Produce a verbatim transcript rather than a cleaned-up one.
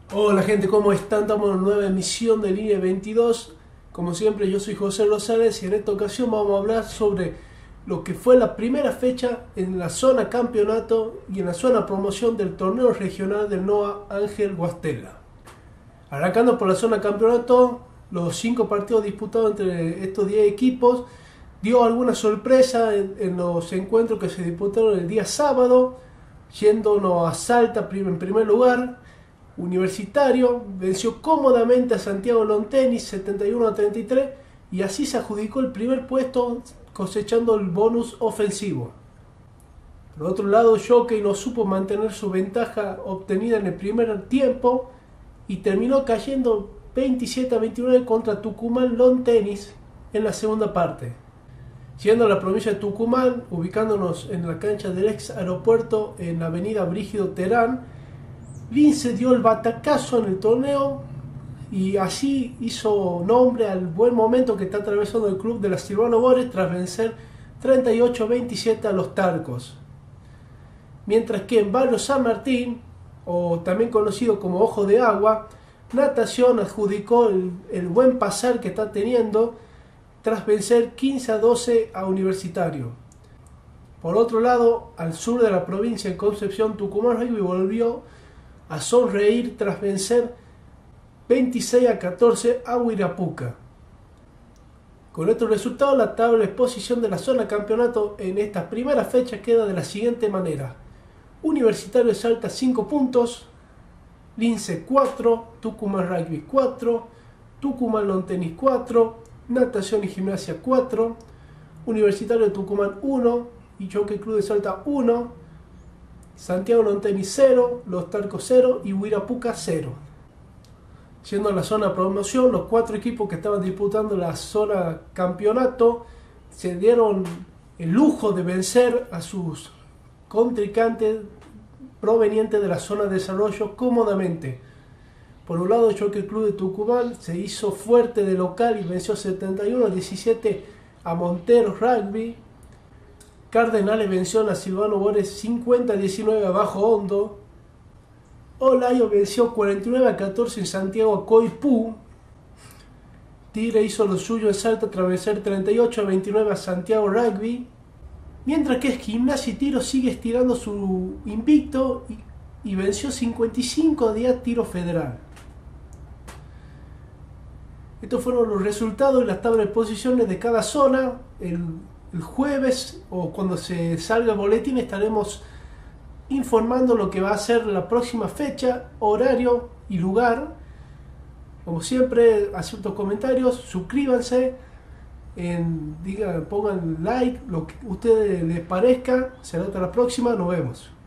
Hola gente, ¿cómo están? Estamos en una nueva emisión de Línea veintidós. Como siempre, yo soy José Rosales y en esta ocasión vamos a hablar sobre lo que fue la primera fecha en la zona campeonato y en la zona promoción del torneo regional del NOA Ángel Guastela. Arrancando por la zona campeonato, los cinco partidos disputados entre estos diez equipos dio alguna sorpresa en, en los encuentros que se disputaron el día sábado, yéndonos a Salta en primer lugar. Universitario venció cómodamente a Santiago Lontenis setenta y uno a treinta y tres y así se adjudicó el primer puesto cosechando el bonus ofensivo. Por otro lado, Jockey no supo mantener su ventaja obtenida en el primer tiempo y terminó cayendo veintisiete a veintinueve contra Tucumán Lontenis en la segunda parte. Siendo la provincia de Tucumán, ubicándonos en la cancha del ex aeropuerto en la avenida Brígido Terán, Lince dio el batacazo en el torneo y así hizo nombre al buen momento que está atravesando el club de la Silvano Bores tras vencer treinta y ocho a veintisiete a los Tarcos. Mientras que en Barrio San Martín, o también conocido como Ojo de Agua, Natación adjudicó el, el buen pasar que está teniendo tras vencer quince a doce a Universitario. Por otro lado, al sur de la provincia, en Concepción, Tucumán Rugby volvió a sonreír tras vencer veintiséis a catorce a Huirapuca. Con estos resultados, la tabla de posición de la zona campeonato en esta primera fecha queda de la siguiente manera: Universitario de Salta cinco puntos, Lince cuatro, Tucumán Rugby cuatro, Tucumán Lontenis cuatro, Natación y Gimnasia cuatro, Universitario de Tucumán uno y Jockey Club de Salta uno, Santiago Lontenis cero, Los Tarcos cero y Huirapuca cero. Siendo la zona promoción, los cuatro equipos que estaban disputando la zona campeonato se dieron el lujo de vencer a sus contrincantes provenientes de la zona de desarrollo cómodamente. Por un lado, el Jockey Club de Tucumán se hizo fuerte de local y venció setenta y uno a diecisiete a Monteros Rugby. Cardenales venció a Silvano Bores cincuenta a diecinueve a Bajo Hondo. Olayo venció cuarenta y nueve a catorce en Santiago a Coipú. Tigre hizo lo suyo en Salta tras vencer treinta y ocho a veintinueve a Santiago Rugby. Mientras que Gimnasia y Tiro sigue estirando su invicto y, y venció cincuenta y cinco a diez Tiro Federal. Estos fueron los resultados y las tablas de posiciones de cada zona. El, el jueves o cuando se salga el boletín estaremos informando lo que va a ser la próxima fecha, horario y lugar. Como siempre, acepto comentarios, suscríbanse, en, digan, pongan like, lo que a ustedes les parezca. Será hasta la próxima, nos vemos.